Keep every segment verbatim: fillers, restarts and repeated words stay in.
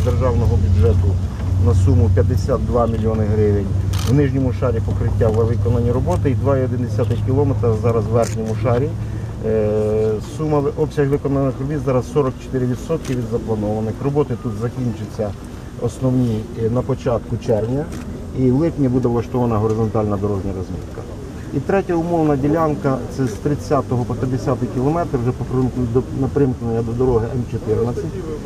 державного бюджету на суму п'ятдесят два мільйони гривень. В нижньому шарі покриття виконані роботи і два цілих одна десята кілометра зараз в верхньому шарі. Сума, обсяг виконаних робіт зараз сорок чотири відсотки від запланованих. Роботи тут закінчаться основні на початку червня і в липні буде влаштована горизонтальна дорожня розмітка. І третя умовна ділянка – це з тридцятого по п'ятдесятий кілометр, вже на примкнення до дороги М чотирнадцять,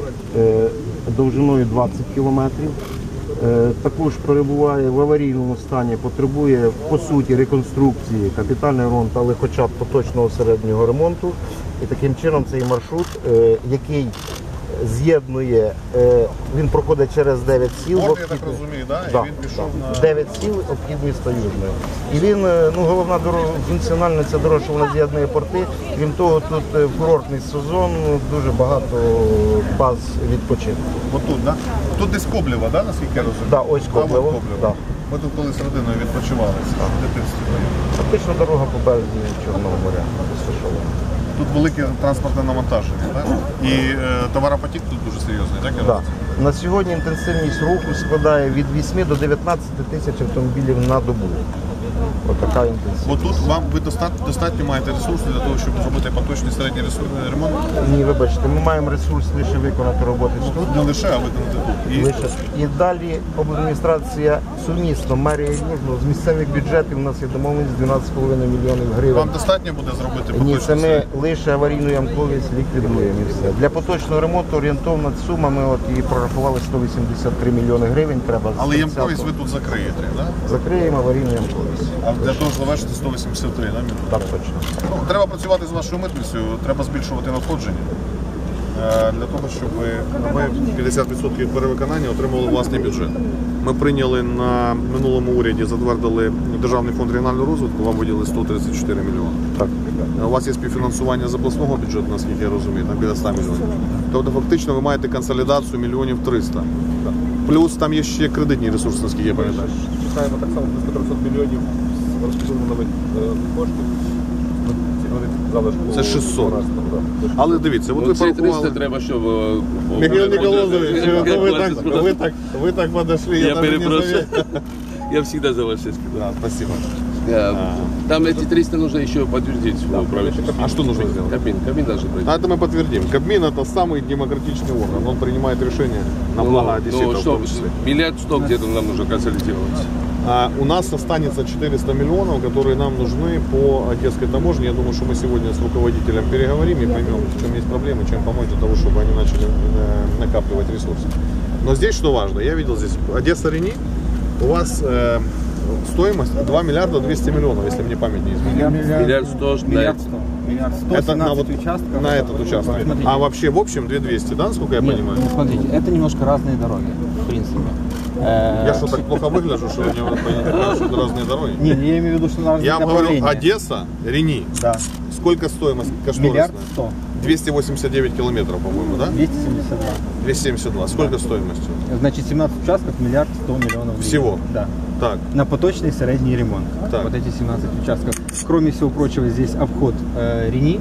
довжиною двадцять кілометрів. Також перебуває в аварійному стані, потребує по суті реконструкції, капітальний ремонт, але хоча б поточного середнього ремонту. І таким чином цей маршрут, який з'єднує, він проходить через дев'ять сіл. Порт, я так розумію, да? Да, і він пішов да. на... дев'ять сіл обхід міста Южного. І він, ну, головна дорога, функціональна ця дорога, що вона з'єднує порти. Крім того, тут в курортний сезон дуже багато баз відпочинку. Отут, да? Тут десь Коблєва, да, наскільки я розумію? Да, ось Коблєво. Да. Ми тут колись родиною відпочивали в дитинстві. Фактично дорога по березі Чорного моря розташована. Тут велике транспортне навантаження, так? І е, товаропотік тут дуже серйозний, так? Да. На сьогодні інтенсивність руху складає від вісьми до дев'ятнадцяти тисяч автомобілів на добу. Ось така інтенсивність. Бо тут вам ви достатньо, достатньо маєте ресурсів для того, щоб зробити поточний середній ремонт? Ні, вибачте, ми маємо ресурс лише виконати роботи тут. Не лише, а виконати тут. І... Лише. І далі обладміністрація сумісно, мерія Южного, з місцевих бюджетів у нас є домовленість дванадцять з половиною мільйонів гривень. Вам достатньо буде зробити поточний? Ні, це ми лише аварійну ямковість ліквідуємо і все. Для поточного ремонту орієнтовна сума, ми от її прорахували сто вісімдесят три мільйони гривень. Треба. Але ямковість ви тут закриєте, так? Да? Закриємо аварійну ямковість. А для того завершити сто вісімдесят три, так? Так, точно. Ну, треба працювати з вашою митницею, треба збільшувати надходження. Для того, щоб ми п'ятдесят відсотків перевиконання отримали власний бюджет. Ми прийняли на минулому уряді, затвердили Державний фонд регіонального розвитку, вам виділили сто тридцять чотири мільйони. Так. У вас є співфінансування з обласного бюджету, наскільки я розумію, там біля ста мільйонів. Тобто фактично ви маєте консолідацію мільйонів триста. Так. Плюс там є ще кредитні ресурси, наскільки я пам'ятаю. Чекаємо так само близько трьохсот мільйонів розподілених коштів. Це шістсот. Але дивіться, от ви порахували. треба, щоб... Михайло Николаевич, ви так, ви так, ви так подошли, я, я перепрошую. Я всегда за ваше спину. Да, спасибо. Да. Там эти триста нужно еще подтвердить в правительстве. А что нужно сделать? Кабмин, Кабмин должен пройти. А это мы подтвердим. Кабмин — это самый демократичный орган. Он принимает решения на благо одесситов в том числе. Миллиард сто где-то нам нужно консолидировать. А у нас останется четыреста миллионов, которые нам нужны по одесской таможне. Я думаю, что мы сегодня с руководителем переговорим и поймем, в чем есть проблемы, чем помочь для того, чтобы они начали накапливать ресурсы. Но здесь что важно, я видел здесь Одесса-Рени, у вас э, стоимость два миллиарда двести миллионов, если мне память не изменяет. Миллиард сто, миллиард сто. Миллиард сто, это на, вот, участков, на этот участок. Смотрите. А вообще в общем две тысячи двести, да, насколько я Нет, понимаю? ну, смотрите, это немножко разные дороги, в принципе. Я что, так плохо выгляжу, что у него разные дороги? Нет, я имею в виду, что разные Я вам говорю, направления. Одесса, Рени. Да. Сколько стоимость кошторисная? Миллиард сто. двести восемьдесят девять километров, по-моему, да? двести семьдесят два. двести семьдесят два. Сколько стоимостью? Значит, семнадцать участков, миллиард сто миллионов гривен. Всего? Да. Так. На поточный средний ремонт. Так. Вот эти семнадцать участков. Кроме всего прочего, здесь обход э, Рени.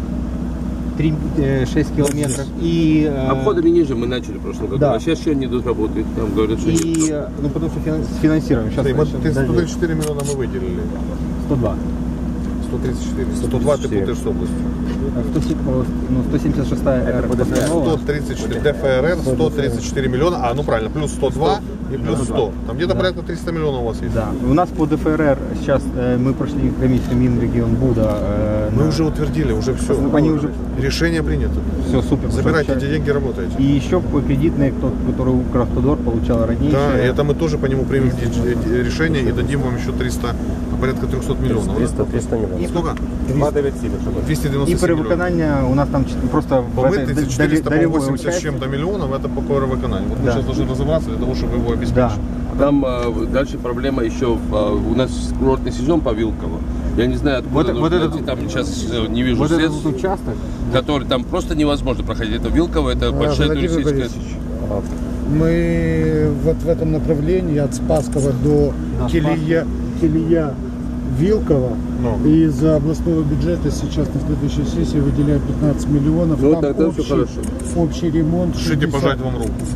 шесть километров. И, э, Обходами ниже мы начали в прошлом году, да. а сейчас еще не доработают. Там говорят, что И, нет. ну, потому что финанс, финансируем. Сейчас Смотри, вот сейчас сто тридцать четыре миллиона мы выделили. сто два. сто тридцать четыре. сто два ты путаешь с областью. сто семьдесят шестая сто тридцать четыре ДФРР, сто тридцать четыре миллиона, а ну правильно, плюс сто два и плюс сто. Там где-то Да. порядка триста миллионов у вас есть. Да. У нас по ДФРР сейчас э, мы прошли комиссию Минрегион Буда. Э, Мы на... уже утвердили, уже все. Они уже... Решение принято. Все супер. Забирайте эти деньги, работаете. И еще по кредитной, кто, который Укравтодор получал ранее. Да, и это мы тоже по нему примем решение и дадим вам еще триста, порядка трехсот миллионов. триста, триста мільйонів. Сколько? двести И девяносто семь миллионов. перевыконание у нас там чет- просто По в этой митнице д- четыреста долевой восемьдесят с части. чем-то миллионов, это по перевыконанию. Вот мы Да. сейчас должны разобраться для того, чтобы его Да. обеспечить. Там э, дальше проблема еще, в, э, у нас курортный сезон по Вилково. Я не знаю, откуда Вот- нужно вот этот- найти, там сейчас э, не вижу Вот средств, этот вот участок. который там просто невозможно проходить. Это Вилково, это большая Владимир туристическая... Борисович, мы вот в этом направлении от Спасского до Да, Килия, Килия Вилково, Ну. и из областного бюджета сейчас на следующей сессии выделяют пятнадцать миллионов. Ну, Там тогда всё общий, хорошо. общий ремонт. Решите шестьдесят. пожать вам руку.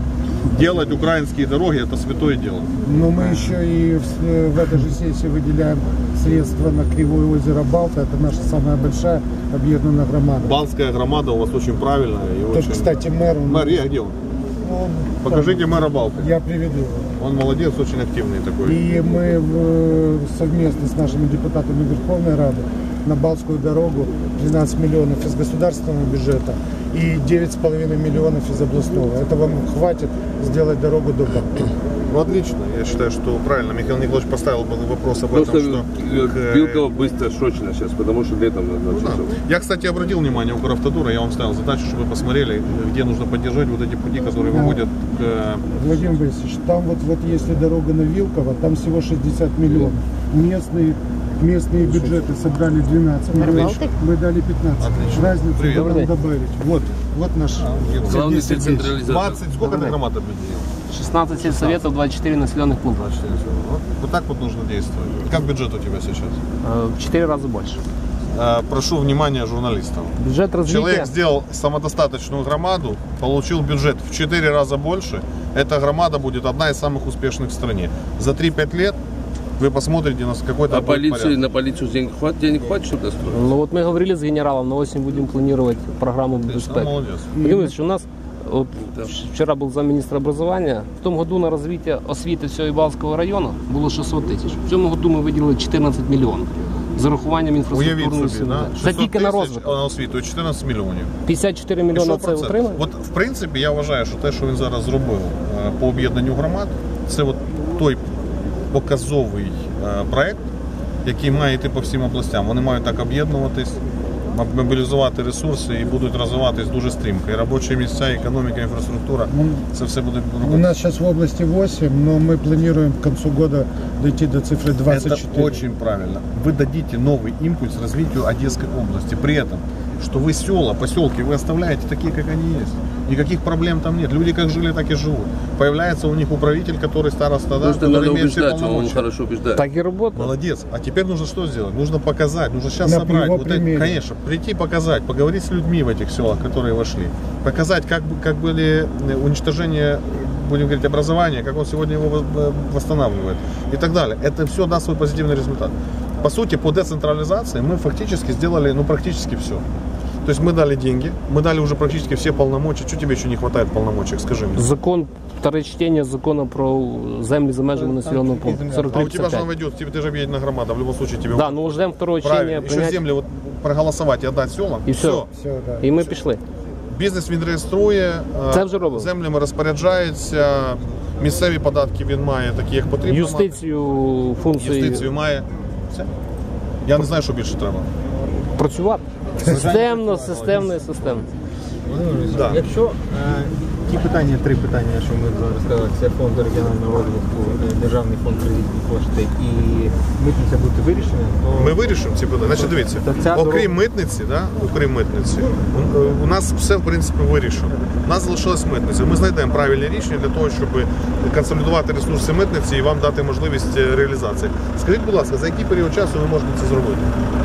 Делать украинские дороги – это святое дело. Но мы еще и в, в этой же сессии выделяем средства на Кривое озеро Балта. Это наша самая большая объединенная громада. Балтская громада у вас очень правильная. И Тут, очень... кстати, мэр... он- Мэр, я где он? он Покажите там, мэра Балты. Я приведу его. Он молодец, очень активный такой. И мы в- совместно с нашими депутатами Верховной Рады на Балтскую дорогу двенадцать миллионов из государственного бюджета и девять с половиной миллионов из областного. Это вам хватит сделать дорогу до Балты. Ну, отлично. Я считаю, что правильно. Михаил Николаевич поставил вопрос об этом, Просто что... к- Вилково быстро, срочно сейчас, потому что летом надо Ну, да. Я, кстати, обратил внимание у Укравтодора, я вам ставил задачу, чтобы вы посмотрели, где нужно поддержать вот эти пути, которые Да. выводят к... Владимир Борисович, там вот, вот если дорога на Вилково, там всего шестьдесят миллионов. Местные, местные бюджеты собрали двенадцать миллионов, мы дали пятнадцать. Отлично. Разницу Привет. надо нам добавить. Вот, вот наш Главный Сергей Сергеевич. децентрализатор. двадцать, сколько ты громад объединил? шестнадцать сельсоветов, двадцать четыре населенных пункта. Вот, вот так вот нужно действовать. Как бюджет у тебя сейчас? Э, В четыре раза больше. Э, Прошу внимания журналистов. Бюджет развития. Человек сделал самодостаточную громаду, получил бюджет в четыре раза больше. Эта громада будет одна из самых успешных в стране. За три-пять лет вы посмотрите на какой-то А будет полицию, порядок. на полицию денег хватит, денег хватит, чтобы достроить? Ну вот мы говорили с генералом, на осень будем планировать программу Ну, безпеки. молодец. Понимаете, у нас вот, вчера был замминистра образования, в том году на развитие освіти всього Ібалського району було шестьсот тисяч. В цьому году ми виділили чотирнадцять мільйонів з урахуванням Уявіть інфраструктурної собі, сили. да? Це тільки на розвиток. на освіту, чотирнадцять мільйонів. п'ятдесят чотири І мільйони що це про це? отримали. От, в принципі, я вважаю, що те, що він зараз зробив е, по об'єднанню громад, це от той показовий е, проект, який має йти по всім областям. Вони мають так об'єднуватись, мобілізувати ресурси і будуть розвиватись дуже стрімко. І робочі місця, і економіка, інфраструктура, це все буде У робити. нас сейчас в области восемь, но мы планируем к концу года дойти до цифры двадцать Это четыре. очень правильно. Вы дадите новый импульс развитию Одесской области. При этом, что вы села, поселки вы оставляете такие, как они есть. Никаких проблем там нет. Люди как жили, так и живут. Появляется у них управитель, который староста, да, Просто который надо имеет все убеждать, он полномочия. хорошо убеждает. Так і робота. Молодец. А теперь нужно что сделать? Нужно показать, нужно сейчас На собрать. его Вот примере. эти, конечно, прийти показать, поговорить с людьми в этих селах, которые вошли. Показать, как, бы- как были э, уничтожение, будем говорить, образования, как он сегодня его во- восстанавливает и так далее. Это все даст свой позитивный результат. По сути, по децентрализации мы фактически сделали, ну, практически все. То есть мы дали деньги, мы дали уже практически все полномочия. Что тебе еще не хватает полномочий, скажи мне? Закон, вторе чтення закону про землі за межами населеного пункту. сорок А три у тебя же п'ятдесят он п'ять. войдет, тебе, ты же объединенная громада, в любом случае тебе... Да, ну ждемо второго чтення, Правильно, еще прийняти. земли вот проголосовать и отдать селам. І все. Все, да. І ми пішли. Бізнес він реєструє, е, Це вже робимо. землями розпоряджається, місцеві податки він має, такі як потрібно. Юстицію, мати. функції Юстицію має. Все. Я не знаю, що більше треба. працювати. Системно, системно і системно. Да. Якщо е, ті питання, три питання, що ми зараз сказали, це фонд регіонального розвитку, е, державний фонд кредитні кошти і митниця бути вирішені, то Ми вирішимо ці питання. Значить, дивіться, То ця окрім дорога- митниці, да, окрім митниці, у- у нас все в принципі вирішено. У нас залишилась митниця. Ми знайдемо правильне рішення для того, щоб консолідувати ресурси митниці і вам дати можливість е, реалізації. Скажіть, будь ласка, за який період часу ви можете це зробити?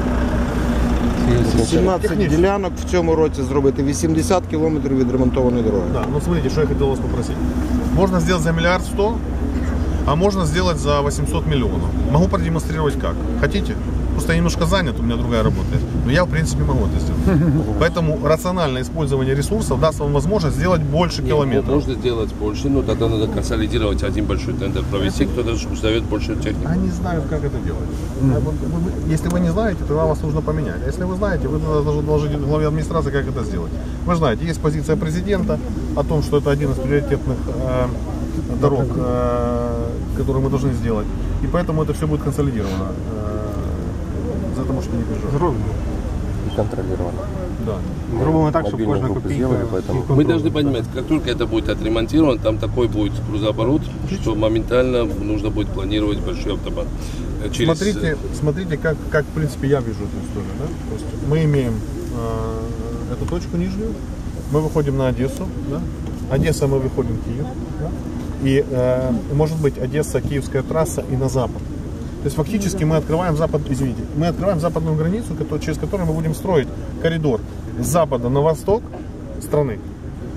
сімнадцять Технічно. ділянок в цьому році зробити вісімдесят кілометрів відремонтованої дороги. Да, ну смотрите, что я хотел вас попросить. Можно сделать за миллиард сто, а можно сделать за восемьсот миллионов. Могу продемонстрировать как. Хотите? Просто я немножко занят, у меня другая работа. Но я, в принципе, могу это сделать. Поэтому рациональное использование ресурсов даст вам возможность сделать больше Нет, километров. можно сделать больше, но тогда надо консолидировать один большой тендер, провести, кто-то установит большую технику. Они знают, как это делать. Вы- вы- Если вы не знаете, тогда вас нужно поменять. А если вы знаете, вы должны доложить главе администрации, как это сделать. Вы знаете, есть позиция президента о том, что это один из приоритетных э, дорог, э, которые мы должны сделать. И поэтому это все будет консолидировано. Э, за это можете не переживать. зробимо. И контролировано. Да. Зробимо так, щоб Мобільну кожна групу копійка. зробили, поэтому- і Мы контроль. должны понимать, как только это будет отремонтировано, там такой будет грузооборот, что моментально нужно будет планировать большой автобан. Э, Через... Смотрите, смотрите как, как, в принципе, я вижу эту историю. Да? То есть мы имеем э, эту точку нижнюю, мы выходим на Одессу, да? Одесса, мы выходим в Киев, да? И э, может быть Одесса, Киевская трасса и на запад. То есть фактически мы открываем запад, извините, мы открываем западную границу, кото- через которую мы будем строить коридор с запада на восток страны.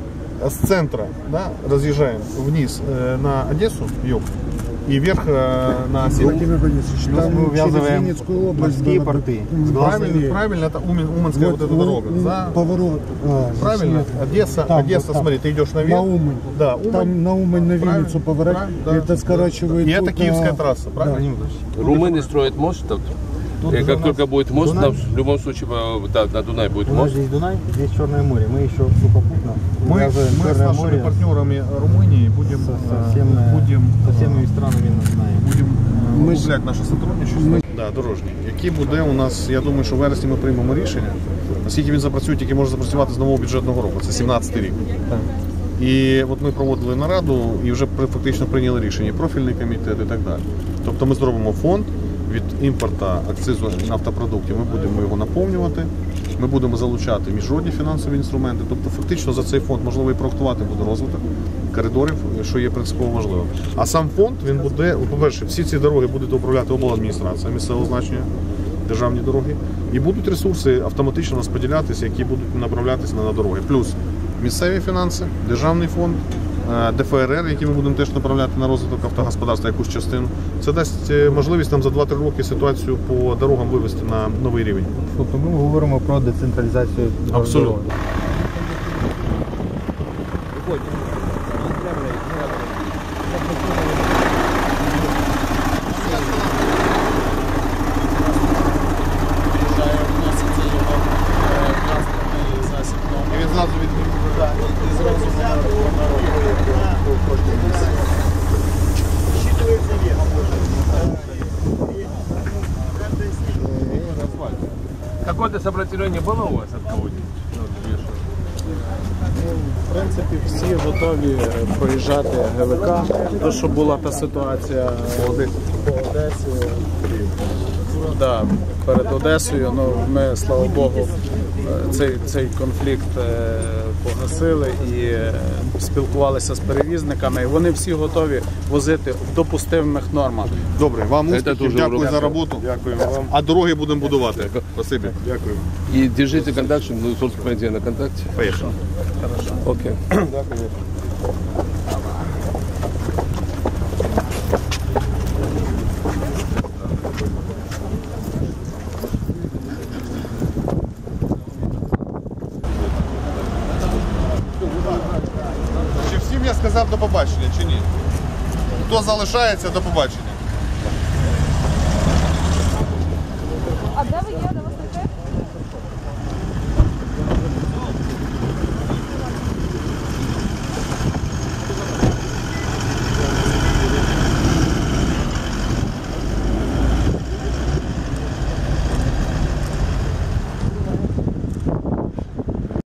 с центра, да, разъезжаем вниз э, на Одессу, юг, и вверх э, на север. Владимир Борисович, Плюс там мы через увязываем Винницкую область морские было бы, порты. м, Правильно, быстрее. правильно, это Умен- Уманская вот, эта вот, дорога. м, За- Поворот. А, Правильно? нет. Одесса, Там, Одесса, вот там. смотри, ты идешь наверх. На Умань. Да, Умань. Там на Умань, на Правильно, Винницу поворот. правильно, да. Это скорачивает. И это тут, Киевская а, трасса, правильно? Румыны строят мост тут. И как только будет мост, там в любом случае по- да, на Дунай будет У нас мост. здесь Дунай, здесь Черное море. Мы еще сухопутно Мы, увязываем мы с Черное нашими море партнерами Румынии будем, со, э, со, всем, э, будем, со э, всеми странами на Дунае. будемо е, Ми ж- углубляти наше сотрудничество. Да, дорожній, який буде у нас, я думаю, що в вересні ми приймемо рішення. Наскільки він запрацює, тільки може запрацювати з нового бюджетного року, це сімнадцятий рік. І от ми проводили нараду і вже при- фактично прийняли рішення, і профільний комітет і так далі. Тобто ми зробимо фонд від імпорту акцизу нафтопродуктів, ми будемо його наповнювати, ми будемо залучати міжнародні фінансові інструменти. Тобто фактично за цей фонд можливо і проектувати буде розвиток коридорів, що є принципово важливо. А сам фонд, він буде, по-перше, всі ці дороги буде управляти обладміністрація місцевого значення, державні дороги, і будуть ресурси автоматично розподілятися, які будуть направлятися на дороги. Плюс місцеві фінанси, державний фонд, е, Д Ф Р Р, які ми будемо теж направляти на розвиток автогосподарства, якусь частину. Це дасть е, можливість нам за два-три роки ситуацію по дорогам вивести на новий рівень. Тобто ми говоримо про децентралізацію Абсолютно. дороги. І він зразу Какое-то сопротивление было у вас от кого-нибудь? В принципі, всі готові проїжджати Г В К, то що була та ситуація по Одесі. Да, перед Одесою, ну, ми, слава Богу, цей, цей конфлікт е, погасили і е, спілкувалися з перевізниками. І вони всі готові возити в допустимих нормах. Добре, вам Це успіхів, дуже дякую добре. за роботу. Дякую вам. А дороги будемо будувати. Спасибі. Дякую. И держите контакт, чтобы ну, собственно, пойти на контакте. Поїхали. Окей. Чи всім я сказав до побачення, чи ні? Хто залишається, до побачення. А де ви є?